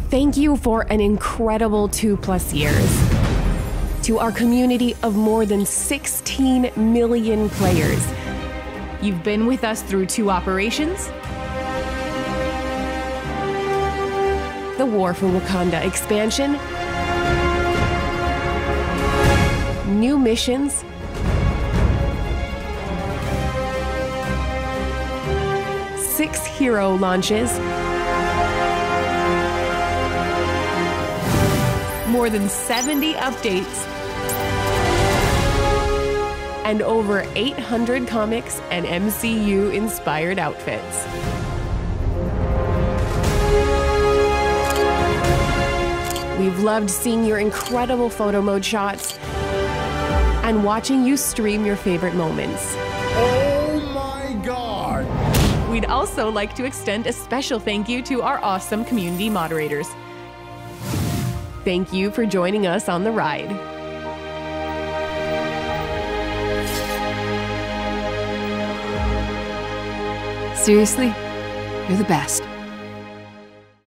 Thank you for an incredible 2+ years. To our community of more than 16 million players. You've been with us through 2 operations, The War for Wakanda expansion, new missions, six hero launches, more than 70 updates, and over 800 comics and MCU-inspired outfits. We've loved seeing your incredible photo mode shots and watching you stream your favorite moments. Oh my God! We'd also like to extend a special thank you to our awesome community moderators. Thank you for joining us on the ride. Seriously, you're the best.